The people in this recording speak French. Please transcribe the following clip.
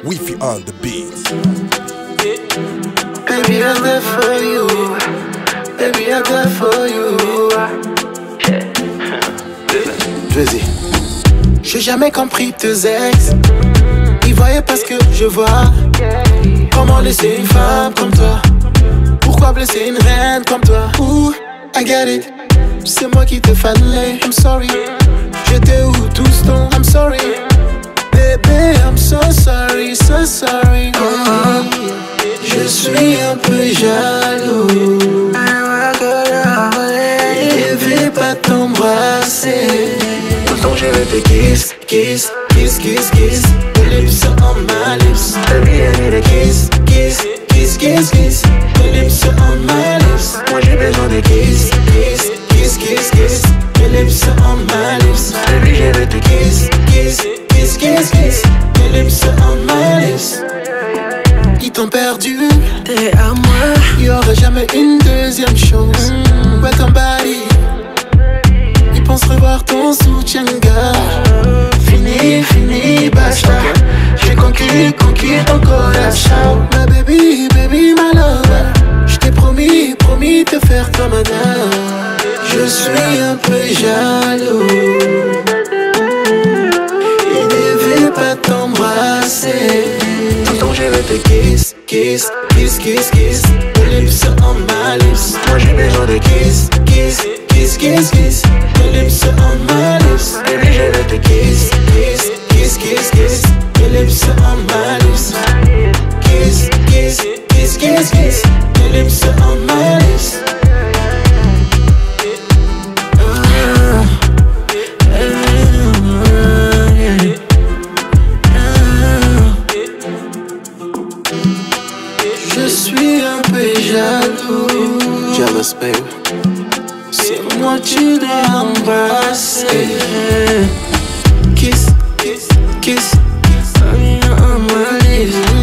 Wifi on the beat. Baby, I'm there for you. Baby, I'm there for you. Drizzy. J'ai jamais compris tes ex. Ils voyaient pas ce que je vois. Comment laisser une femme comme toi? Pourquoi blesser une reine comme toi? Ooh, I get it. C'est moi qui te fanais. I'm sorry. J'étais où tout ce temps? I'm sorry. Baby, I'm so sorry, so sorry. Oh, je suis un peu jaloux. Je vais pas t'embrasser. Tout le temps je vais te kiss, kiss, kiss, kiss, kiss. Tes lips on my lips. Baby, I need a kiss, kiss, kiss, kiss, kiss. Tes lips on my lips. Moi j'ai besoin de kiss, kiss, kiss, kiss, kiss. Tes lips on my lips. Baby, je vais te kiss, kiss, kiss, kiss, kiss. Tes lips on my lips. Ils t'ont perdu, t'es à moi. Y'aura jamais une deuxième chance. Welcome body. Ils pensent revoir ton soutien-gorge. Fini, fini, basta. J'ai conquis ton corps. Ma baby, baby, my lover. J't'ai promis, promis te faire comme un homme. Je suis un peu jaloux. Il ne veut pas t'embrasser. Tout le temps je vais te kiss, kiss, kiss, kiss, kiss. Tes lips on my lips. Moi j'ai besoin de kiss, kiss, kiss, kiss, kiss. Tes lips on my lips. Baby je vais te kiss, kiss, kiss, kiss, kiss. Tes lips on my lips. Kiss, kiss, kiss, kiss, kiss. Tes lips on my lips. Je suis un peu jaloux. Jealous, babe. C'est moi tu dois embrasser. Kiss, kiss, kiss, kiss. On my lips.